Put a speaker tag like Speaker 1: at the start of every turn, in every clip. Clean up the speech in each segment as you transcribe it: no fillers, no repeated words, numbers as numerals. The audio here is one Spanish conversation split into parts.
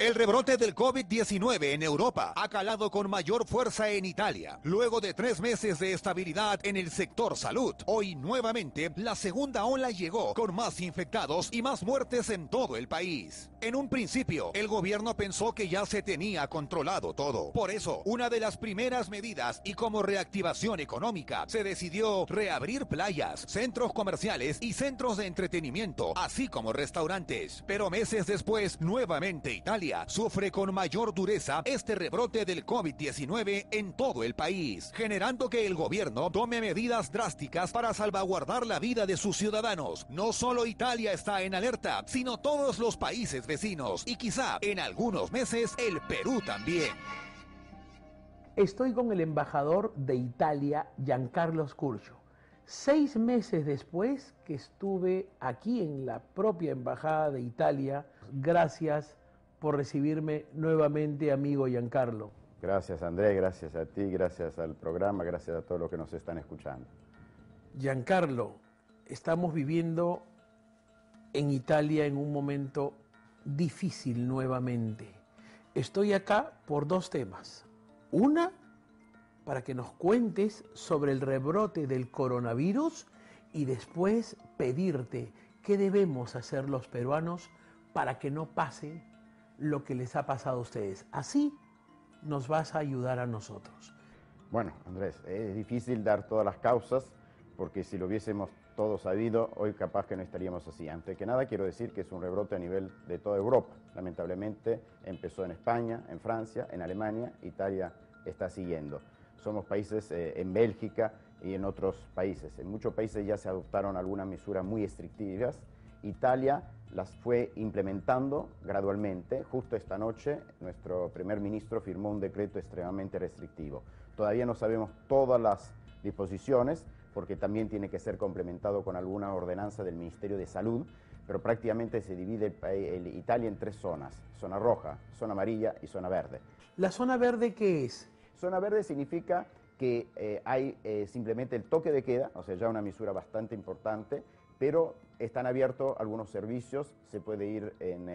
Speaker 1: El rebrote del COVID-19 en Europa ha calado con mayor fuerza en Italia. Luego de 3 meses de estabilidad en el sector salud, hoy nuevamente la segunda ola llegó con más infectados y más muertes en todo el país. En un principio, el gobierno pensó que ya se tenía controlado todo. Por eso, una de las primeras medidas y como reactivación económica, se decidió reabrir playas, centros comerciales y centros de entretenimiento, así como restaurantes. Pero meses después, nuevamente Italia sufre con mayor dureza este rebrote del COVID-19 en todo el país, generando que el gobierno tome medidas drásticas para salvaguardar la vida de sus ciudadanos. No solo Italia está en alerta, sino todos los países vecinos y quizá en algunos meses el Perú también.
Speaker 2: Estoy con el embajador de Italia, Giancarlo Curcio. 6 meses después que estuve aquí en la propia embajada de Italia, gracias por recibirme nuevamente, amigo Giancarlo.
Speaker 3: Gracias, Andrés, gracias a ti, gracias al programa, gracias a todos los que nos están escuchando.
Speaker 2: Giancarlo, estamos viviendo en Italia en un momento difícil nuevamente. Estoy acá por 2 temas. Una, para que nos cuentes sobre el rebrote del coronavirus y después pedirte qué debemos hacer los peruanos para que no pase lo que les ha pasado a ustedes. Así nos vas a ayudar a nosotros.
Speaker 3: Bueno, Andrés, es difícil dar todas las causas, porque si lo hubiésemos todos sabido, hoy capaz que no estaríamos así. Antes que nada, quiero decir que es un rebrote a nivel de toda Europa. Lamentablemente, empezó en España, en Francia, en Alemania, Italia está siguiendo. Somos países en Bélgica y en otros países. En muchos países ya se adoptaron algunas medidas muy estrictivas. Italia las fue implementando gradualmente. Justo esta noche nuestro primer ministro firmó un decreto extremadamente restrictivo. Todavía no sabemos todas las disposiciones porque también tiene que ser complementado con alguna ordenanza del Ministerio de Salud, pero prácticamente se divide Italia en 3 zonas: zona roja, zona amarilla y zona verde.
Speaker 2: ¿La zona verde qué es?
Speaker 3: Zona verde significa que hay simplemente el toque de queda, o sea, ya una mesura bastante importante, pero están abiertos algunos servicios, se puede ir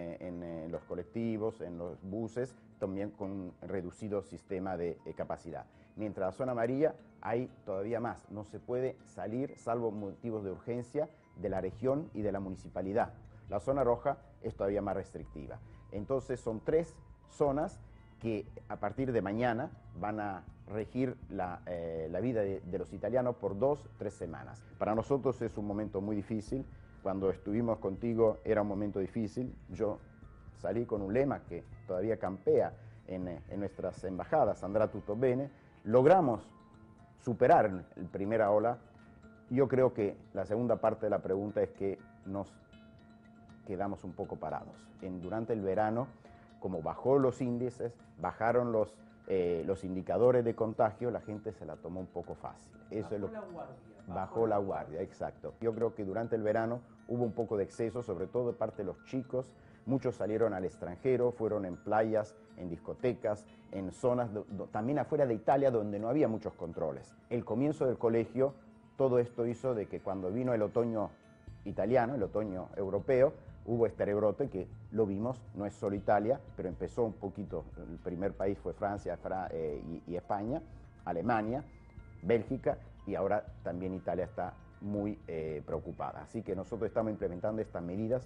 Speaker 3: en los colectivos, en los buses, también con un reducido sistema de capacidad. Mientras la zona amarilla hay todavía más, no se puede salir salvo motivos de urgencia de la región y de la municipalidad. La zona roja es todavía más restrictiva. Entonces son 3 zonas que a partir de mañana van a regir la vida de los italianos por 2-3 semanas. Para nosotros es un momento muy difícil. Cuando estuvimos contigo era un momento difícil. Yo salí con un lema que todavía campea en nuestras embajadas, Andrà tutto bene. Logramos superar la primera ola. Yo creo que la segunda parte de la pregunta es que nos quedamos un poco parados. Durante el verano, como bajó los índices, bajaron los indicadores de contagio, la gente se la tomó un poco fácil. Eso bajó la guardia, exacto. Yo creo que durante el verano hubo un poco de exceso, sobre todo de parte de los chicos. Muchos salieron al extranjero, fueron en playas, en discotecas, en zonas también afuera de Italia donde no había muchos controles. El comienzo del colegio, todo esto hizo de que cuando vino el otoño italiano, el otoño europeo, hubo este rebrote que lo vimos, no es solo Italia, pero empezó un poquito. El primer país fue Francia y España, Alemania, Bélgica, y ahora también Italia está muy preocupada. Así que nosotros estamos implementando estas medidas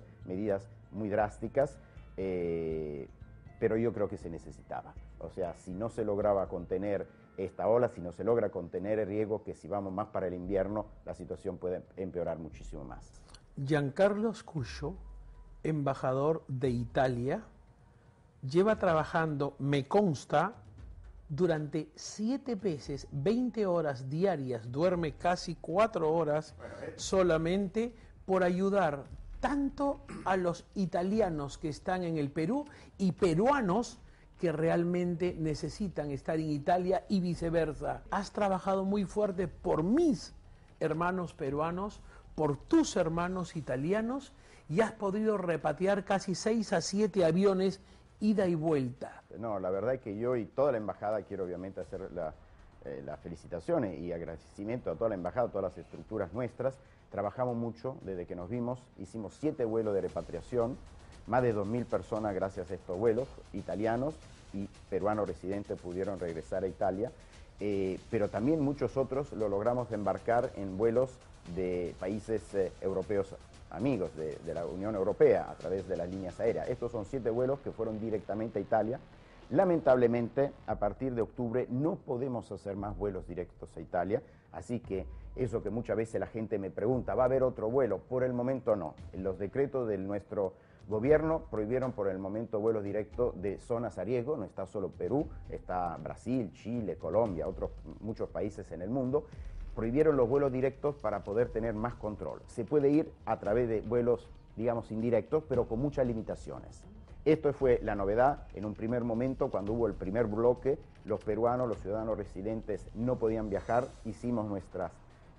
Speaker 3: muy drásticas, pero yo creo que se necesitaba. O sea, si no se lograba contener esta ola, si no se logra contener el riesgo que si vamos más para el invierno, la situación puede empeorar muchísimo más.
Speaker 2: Giancarlo Curcio, embajador de Italia, lleva trabajando, me consta, durante 7 meses, 20 horas diarias, duerme casi 4 horas solamente por ayudar tanto a los italianos que están en el Perú y peruanos que realmente necesitan estar en Italia y viceversa. Has trabajado muy fuerte por mis hermanos peruanos, por tus hermanos italianos, y has podido repatriar casi 6 a 7 aviones ida y vuelta.
Speaker 3: No, la verdad es que yo y toda la embajada quiero obviamente hacer las felicitaciones y agradecimiento a toda la embajada, a todas las estructuras nuestras. Trabajamos mucho desde que nos vimos, hicimos 7 vuelos de repatriación, Más de 2.000 personas, gracias a estos vuelos, italianos y peruanos residentes pudieron regresar a Italia, pero también muchos otros lo logramos embarcar en vuelos de países europeos amigos de la Unión Europea a través de las líneas aéreas. Estos son 7 vuelos que fueron directamente a Italia. Lamentablemente, a partir de octubre no podemos hacer más vuelos directos a Italia, así que eso que muchas veces la gente me pregunta, ¿va a haber otro vuelo? Por el momento no. Los decretos de nuestro gobierno prohibieron por el momento vuelos directos de zonas a riesgo. No está solo Perú, está Brasil, Chile, Colombia, muchos países en el mundo. Prohibieron los vuelos directos para poder tener más control. Se puede ir a través de vuelos, digamos, indirectos, pero con muchas limitaciones. Esto fue la novedad. En un primer momento, cuando hubo el primer bloque, los peruanos, los ciudadanos residentes no podían viajar. Hicimos nuestras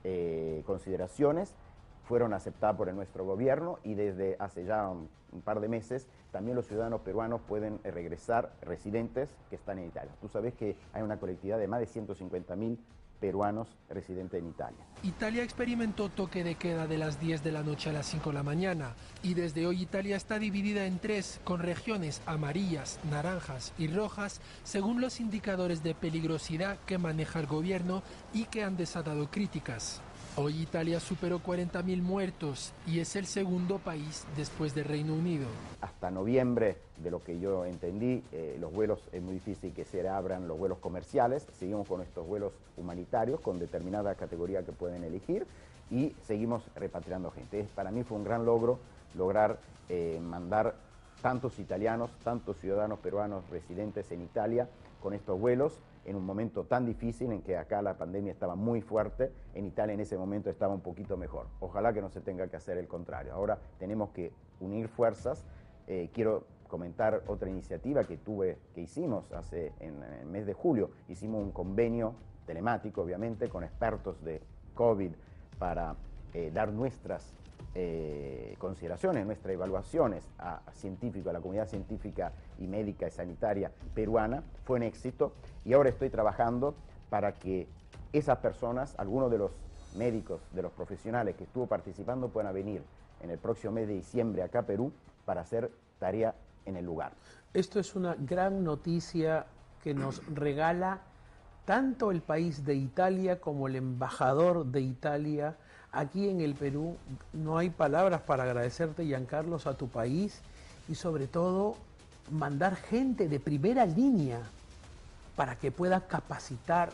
Speaker 3: consideraciones, fueron aceptadas por nuestro gobierno y desde hace ya un par de meses también los ciudadanos peruanos pueden regresar, residentes que están en Italia. Tú sabes que hay una colectividad de más de 150.000 peruanos residentes en Italia.
Speaker 4: Italia experimentó toque de queda de las 10 de la noche a las 5 de la mañana y desde hoy Italia está dividida en 3, con regiones amarillas, naranjas y rojas según los indicadores de peligrosidad que maneja el gobierno y que han desatado críticas. Hoy Italia superó 40.000 muertos y es el segundo país después del Reino Unido.
Speaker 3: Hasta noviembre, de lo que yo entendí, los vuelos es muy difícil que se abran los vuelos comerciales. Seguimos con estos vuelos humanitarios con determinada categoría que pueden elegir y seguimos repatriando gente. Para mí fue un gran logro lograr mandar tantos italianos, tantos ciudadanos peruanos residentes en Italia con estos vuelos en un momento tan difícil en que acá la pandemia estaba muy fuerte, en Italia en ese momento estaba un poquito mejor. Ojalá que no se tenga que hacer el contrario. Ahora tenemos que unir fuerzas. Quiero comentar otra iniciativa que hicimos en el mes de julio. Hicimos un convenio telemático, obviamente, con expertos de COVID para dar nuestras consideraciones, nuestras evaluaciones a científicos, a la comunidad científica y médica y sanitaria peruana. Fue un éxito y ahora estoy trabajando para que esas personas, algunos de los médicos, de los profesionales que estuvo participando puedan venir en el próximo mes de diciembre acá a Perú para hacer tarea en el lugar.
Speaker 2: Esto es una gran noticia que nos regala tanto el país de Italia como el embajador de Italia aquí en el Perú. No hay palabras para agradecerte, Giancarlos, a tu país y sobre todo mandar gente de primera línea para que pueda capacitar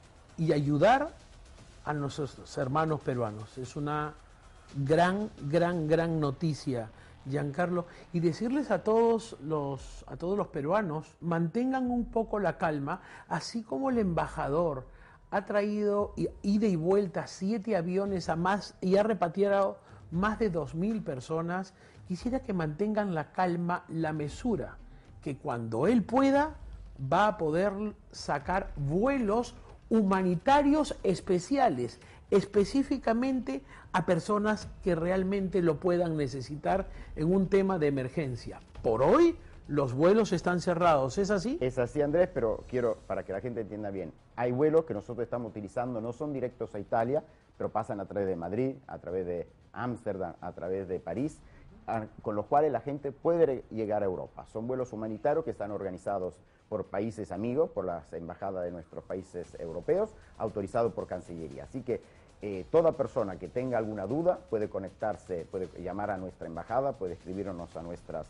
Speaker 2: y ayudar a nuestros hermanos peruanos. Es una gran noticia, Giancarlo, y decirles a todos los peruanos, mantengan un poco la calma, así como el embajador ha traído ida y vuelta 7 aviones a más y ha repatriado más de 2.000 personas. Quisiera que mantengan la calma, la mesura, que cuando él pueda va a poder sacar vuelos humanitarios especiales, específicamente a personas que realmente lo puedan necesitar en un tema de emergencia. Por hoy los vuelos están cerrados, ¿es así?
Speaker 3: Es así, Andrés, pero quiero, para que la gente entienda bien, hay vuelos que nosotros estamos utilizando, no son directos a Italia, pero pasan a través de Madrid, a través de Ámsterdam, a través de París, con los cuales la gente puede llegar a Europa. Son vuelos humanitarios que están organizados por países amigos, por las embajadas de nuestros países europeos, autorizados por Cancillería. Así que toda persona que tenga alguna duda puede conectarse, puede llamar a nuestra embajada, puede escribirnos a nuestros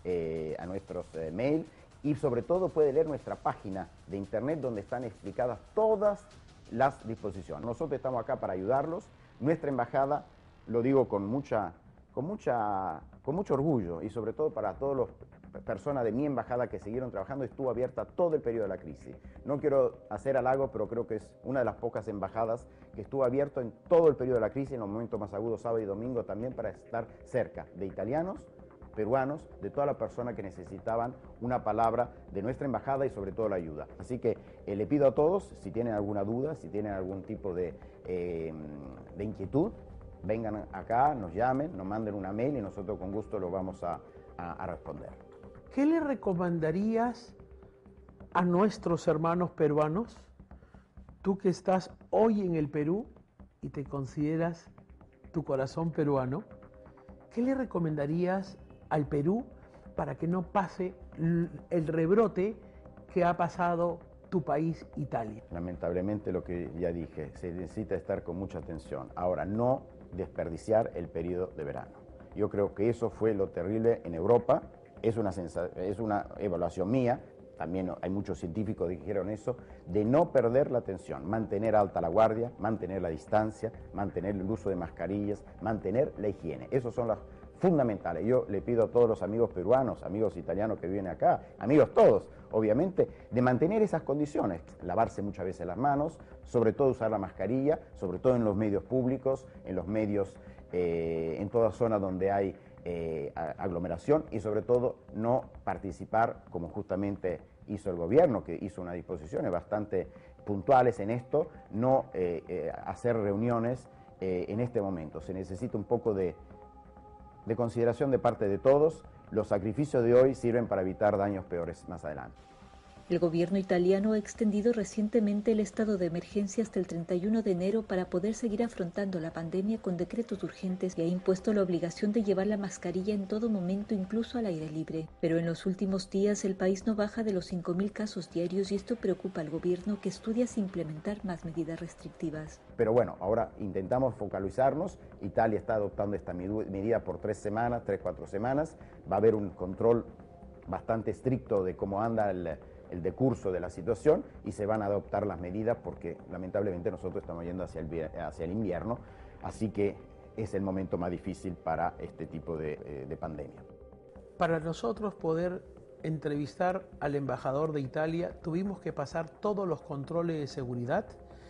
Speaker 3: mail y sobre todo puede leer nuestra página de internet donde están explicadas todas las disposiciones. Nosotros estamos acá para ayudarlos. Nuestra embajada, lo digo con mucho orgullo y sobre todo para todas las personas de mi embajada que siguieron trabajando, estuvo abierta todo el periodo de la crisis. No quiero hacer halago, pero creo que es una de las pocas embajadas que estuvo abierto en todo el periodo de la crisis, en los momentos más agudos, sábado y domingo también, para estar cerca de italianos, peruanos, de todas las personas que necesitaban una palabra de nuestra embajada y sobre todo la ayuda. Así que le pido a todos, si tienen alguna duda, si tienen algún tipo de inquietud, vengan acá, nos llamen, nos manden una mail y nosotros con gusto lo vamos a responder.
Speaker 2: ¿Qué le recomendarías a nuestros hermanos peruanos? Tú que estás hoy en el Perú y te consideras tu corazón peruano, ¿qué le recomendarías al Perú para que no pase el rebrote que ha pasado tu país, Italia?
Speaker 3: Lamentablemente, lo que ya dije, se necesita estar con mucha atención. Ahora, no desperdiciar el periodo de verano. Yo creo que eso fue lo terrible en Europa. Es una evaluación mía, también hay muchos científicos que dijeron eso, de no perder la atención, mantener alta la guardia, mantener la distancia, mantener el uso de mascarillas, mantener la higiene. Esos son las fundamentales. Yo le pido a todos los amigos peruanos, amigos italianos que viven acá, amigos todos, obviamente, de mantener esas condiciones, lavarse muchas veces las manos, sobre todo usar la mascarilla, sobre todo en los medios públicos, en los medios, en todas zonas donde hay aglomeración, y sobre todo no participar, como justamente hizo el gobierno, que hizo unas disposiciones bastante puntuales en esto, no hacer reuniones en este momento. Se necesita un poco de consideración de parte de todos. Los sacrificios de hoy sirven para evitar daños peores más adelante.
Speaker 5: El gobierno italiano ha extendido recientemente el estado de emergencia hasta el 31 de enero para poder seguir afrontando la pandemia con decretos urgentes y ha impuesto la obligación de llevar la mascarilla en todo momento, incluso al aire libre. Pero en los últimos días el país no baja de los 5.000 casos diarios y esto preocupa al gobierno, que estudia si implementar más medidas restrictivas.
Speaker 3: Pero bueno, ahora intentamos focalizarnos. Italia está adoptando esta medida por 3 semanas, 4 semanas. Va a haber un control bastante estricto de cómo anda el decurso de la situación y se van a adoptar las medidas porque lamentablemente nosotros estamos yendo hacia el invierno, así que es el momento más difícil para este tipo de pandemia.
Speaker 2: Para nosotros poder entrevistar al embajador de Italia tuvimos que pasar todos los controles de seguridad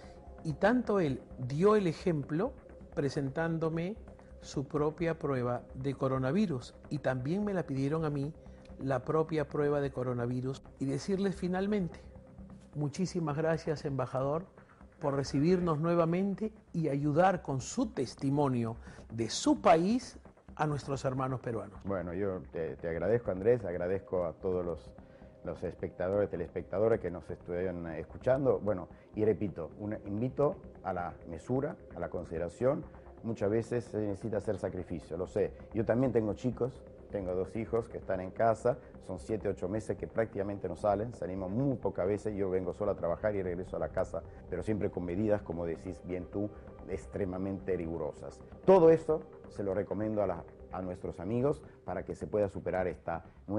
Speaker 2: y tanto él dio el ejemplo presentándome su propia prueba de coronavirus y también me la pidieron a mí, la propia prueba de coronavirus, y decirles finalmente, muchísimas gracias, embajador, por recibirnos nuevamente y ayudar con su testimonio de su país a nuestros hermanos peruanos.
Speaker 3: Bueno, yo te agradezco, Andrés, agradezco a todos los espectadores, telespectadores que nos estuvieron escuchando. Bueno, y repito, invito a la mesura, a la consideración. Muchas veces se necesita hacer sacrificio, lo sé. Yo también tengo chicos. Tengo 2 hijos que están en casa, son 7, 8 meses que prácticamente no salen, salimos muy pocas veces, yo vengo solo a trabajar y regreso a la casa, pero siempre con medidas, como decís bien tú, extremadamente rigurosas. Todo eso se lo recomiendo a nuestros amigos para que se pueda superar esta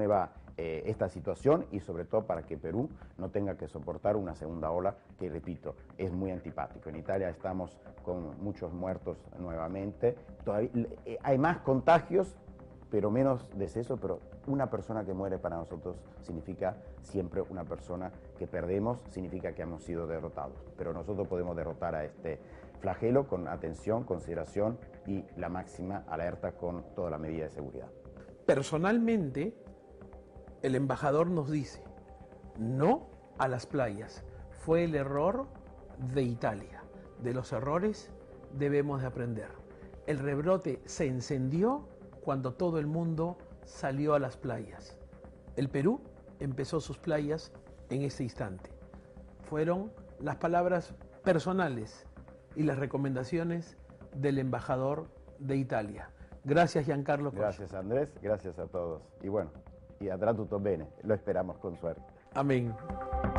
Speaker 3: situación y sobre todo para que Perú no tenga que soportar una segunda ola que, repito, es muy antipático. En Italia estamos con muchos muertos nuevamente, todavía hay más contagios, pero menos decesos, pero una persona que muere para nosotros significa siempre una persona que perdemos, significa que hemos sido derrotados. Pero nosotros podemos derrotar a este flagelo con atención, consideración y la máxima alerta con toda la medida de seguridad.
Speaker 2: Personalmente, el embajador nos dice, no a las playas. Fue el error de Italia. De los errores debemos de aprender. El rebrote se encendió cuando todo el mundo salió a las playas. El Perú empezó sus playas en este instante. Fueron las palabras personales y las recomendaciones del embajador de Italia. Gracias, Giancarlo Coscio.
Speaker 3: Gracias, Andrés, gracias a todos. Y bueno, y atrás tutto bene, lo esperamos con suerte.
Speaker 2: Amén.